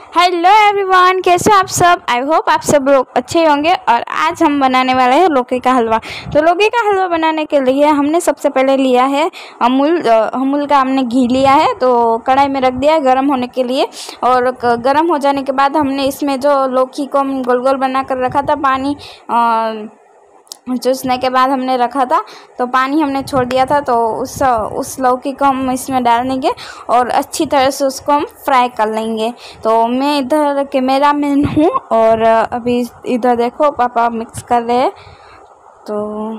Hello everyone, कैसे आप सब। आई होप आप सब लोग अच्छे होंगे। और आज हम बनाने वाले हैं लौकी का हलवा। तो लौकी का हलवा बनाने के लिए हमने सबसे पहले लिया है अमूल का हमने घी लिया है। तो कढ़ाई में रख दिया है गर्म होने के लिए। और गर्म हो जाने के बाद हमने इसमें जो लौकी को हम गोल गोल बना कर रखा था, पानी चूसने के बाद हमने रखा था, तो पानी हमने छोड़ दिया था। तो उस लौकी को हम इसमें डाल देंगे और अच्छी तरह से उसको हम फ्राई कर लेंगे। तो मैं इधर कैमरा मैन हूँ और अभी इधर देखो पापा मिक्स कर रहे हैं। तो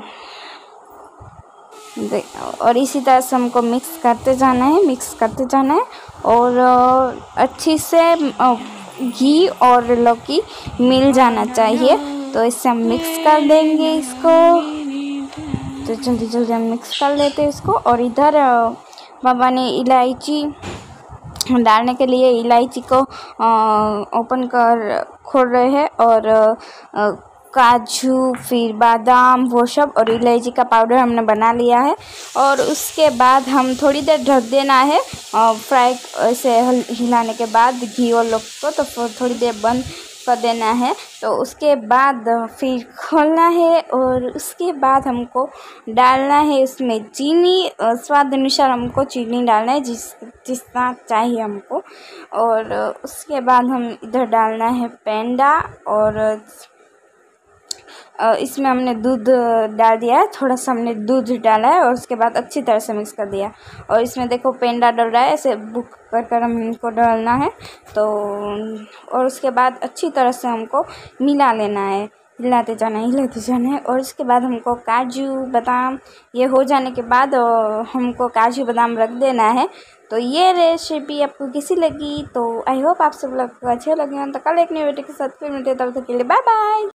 और इसी तरह से हमको मिक्स करते जाना है और अच्छी से घी और लौकी मिल जाना चाहिए। तो इससे हम मिक्स कर देंगे इसको। तो जल्दी जल्दी हम मिक्स कर लेते हैं इसको। और इधर पापा ने इलायची डालने के लिए इलायची को ओपन कर खोल रहे हैं। और काजू, फिर बादाम, वो सब और इलायची का पाउडर हमने बना लिया है। और उसके बाद हम थोड़ी देर ढक देना है फ्राई ऐसे हिलाने के बाद घी और लौकी को। तो थोड़ी देर बंद कर देना है। तो उसके बाद फिर खोलना है और उसके बाद हमको डालना है उसमें चीनी। स्वाद अनुसार हमको चीनी डालना है, जितना चाहिए हमको। और उसके बाद हम इधर डालना है पेंडा। और इसमें हमने दूध डाल दिया है, थोड़ा सा हमने दूध डाला है। और उसके बाद अच्छी तरह से मिक्स कर दिया। और इसमें देखो पेंडा डल रहा है, ऐसे बुक कर हमको डालना है। तो और उसके बाद अच्छी तरह से हमको मिला लेना है, हिलाते जाना है। और उसके बाद हमको काजू बादाम ये हो जाने के बाद हमको काजू बादाम रख देना है। तो ये रेसिपी आपको कैसी लगी? तो आई होप आप सब लोग को अच्छे लगे। तो कल एक नई वीडियो के साथ फिर मिलते हैं, तब तक के लिए बाय बाय।